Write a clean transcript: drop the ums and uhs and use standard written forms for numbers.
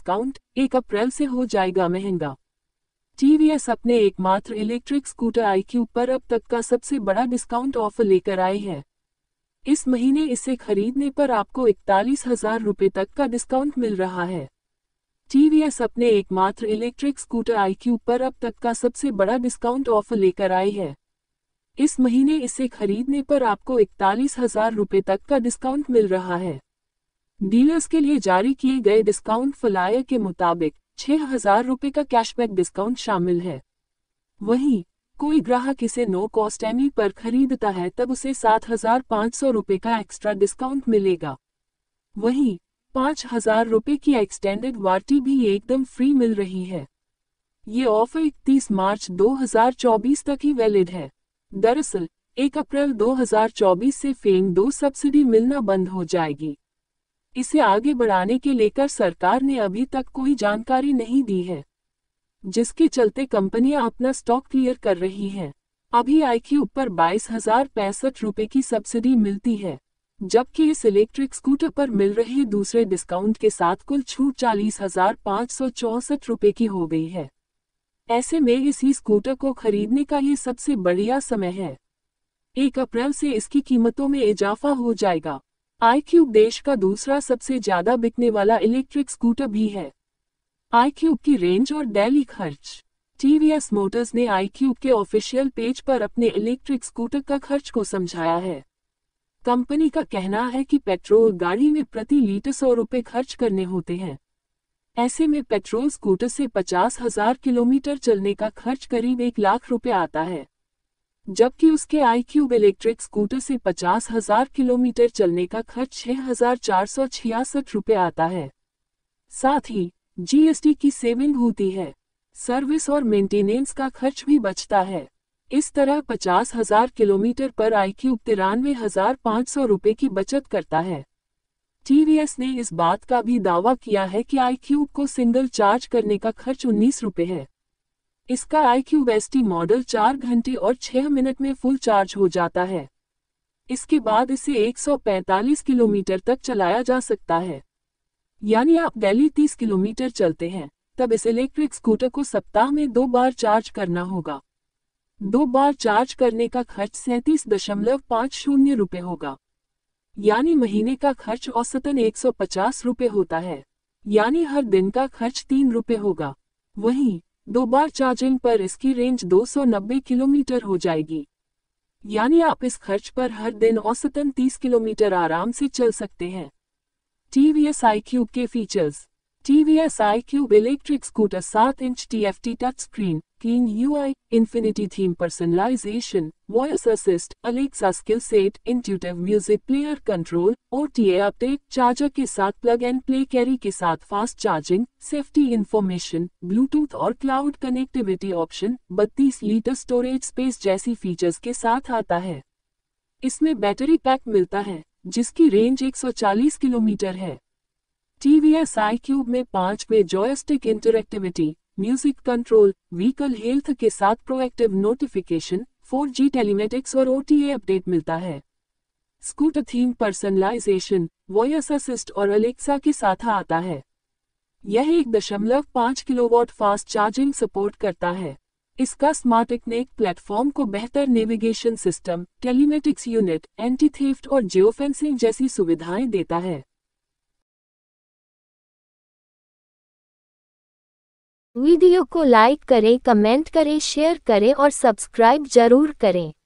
Discount 1 अप्रैल से हो जाएगा महंगा। टीवीएस अपने एकमात्र इलेक्ट्रिक स्कूटर iQube पर अब तक का सबसे बड़ा डिस्काउंट ऑफर लेकर आई है। इस महीने इसे खरीदने पर आपको 41,000 रुपये तक का डिस्काउंट मिल रहा है। टीवीएस अपने एकमात्र इलेक्ट्रिक स्कूटर iQube पर अब तक का सबसे बड़ा डिस्काउंट ऑफर लेकर आई है। इस महीने इसे खरीदने पर आपको 41,000 रुपये तक का डिस्काउंट मिल रहा है। डीलर्स के लिए जारी किए गए डिस्काउंट फ्लायर के मुताबिक 6,000 रुपये का कैशबैक डिस्काउंट शामिल है। वहीं कोई ग्राहक इसे नो कॉस्ट एमई पर खरीदता है तब उसे 7,500 रुपये का एक्स्ट्रा डिस्काउंट मिलेगा। वहीं 5,000 रुपये की एक्सटेंडेड वारंटी भी एकदम फ्री मिल रही है। ये ऑफर 31 मार्च 2024 तक ही वैलिड है। दरअसल 1 अप्रैल 2024 से फेम 2 सब्सिडी मिलना बंद हो जाएगी। इसे आगे बढ़ाने के लेकर सरकार ने अभी तक कोई जानकारी नहीं दी है, जिसके चलते कंपनियां अपना स्टॉक क्लियर कर रही हैं। अभी iQube पर 22,065 रुपये की सब्सिडी मिलती है, जबकि इस इलेक्ट्रिक स्कूटर पर मिल रहे दूसरे डिस्काउंट के साथ कुल छूट 40,564 रुपये की हो गई है। ऐसे में इसी स्कूटर को खरीदने का ये सबसे बढ़िया समय है। 1 अप्रैल से इसकी कीमतों में इजाफा हो जाएगा। iQube देश का दूसरा सबसे ज्यादा बिकने वाला इलेक्ट्रिक स्कूटर भी है। iQube की रेंज और डेली खर्च। टीवीएस मोटर्स ने iQube के ऑफिशियल पेज पर अपने इलेक्ट्रिक स्कूटर का खर्च को समझाया है। कंपनी का कहना है कि पेट्रोल गाड़ी में प्रति लीटर 100 रुपये खर्च करने होते हैं। ऐसे में पेट्रोल स्कूटर से 50,000 किलोमीटर चलने का खर्च करीब 1 लाख रुपये आता है, जबकि उसके iQube इलेक्ट्रिक स्कूटर से 50,000 किलोमीटर चलने का खर्च 6,466 रुपये आता है। साथ ही जीएसटी की सेविंग होती है। सर्विस और मेंटेनेंस का खर्च भी बचता है। इस तरह 50,000 किलोमीटर पर iQube 93,500 रुपये की बचत करता है। टीवीएस ने इस बात का भी दावा किया है कि iQube को सिंगल चार्ज करने का खर्च 19 रुपये है। इसका iQube ST मॉडल 4 घंटे और 6 मिनट में फुल चार्ज हो जाता है। इसके बाद इसे 145 किलोमीटर तक चलाया जा सकता है। यानी आप डेली 30 किलोमीटर चलते हैं, तब इस इलेक्ट्रिक स्कूटर को सप्ताह में 2 बार चार्ज करना होगा। 2 बार चार्ज करने का खर्च 37.50 रुपये होगा। यानी महीने का खर्च औसतन 150 रुपये होता है। यानी हर दिन का खर्च 3 रुपये होगा। वहीं 2 बार चार्जिंग पर इसकी रेंज 290 किलोमीटर हो जाएगी। यानी आप इस खर्च पर हर दिन औसतन 30 किलोमीटर आराम से चल सकते हैं। टीवीएस iQube के features. TVS iQube electric scooter 7 inch TFT touch screen, clean UI, infinity theme personalisation, voice assist, Alexa skill set, intuitive music player control, OTA update, charger के साथ प्लग एंड प्ले कैरी के साथ fast charging, safety information, Bluetooth और cloud connectivity option, 32 litre storage space जैसी features के साथ आता है। इसमें बैटरी पैक मिलता है, जिसकी रेंज 140 किलोमीटर है। टीवीएस iQube में 5 way joystick interactivity, music control, vehicle health के साथ प्रोएक्टिव नोटिफिकेशन, 4G टेलीमेटिक्स और OTA अपडेट मिलता है। Scooter theme personalisation, voice assist और अलेक्सा के साथ आता है। यह 1.5 किलोवाट फास्ट चार्जिंग सपोर्ट करता है। इसका स्मार्ट इकनेक्ट प्लेटफॉर्म को बेहतर navigation system, telematics unit, anti theft और जियोफेंसिंग जैसी सुविधाएं देता है। वीडियो को लाइक करें, कमेंट करें, शेयर करें और सब्सक्राइब जरूर करें।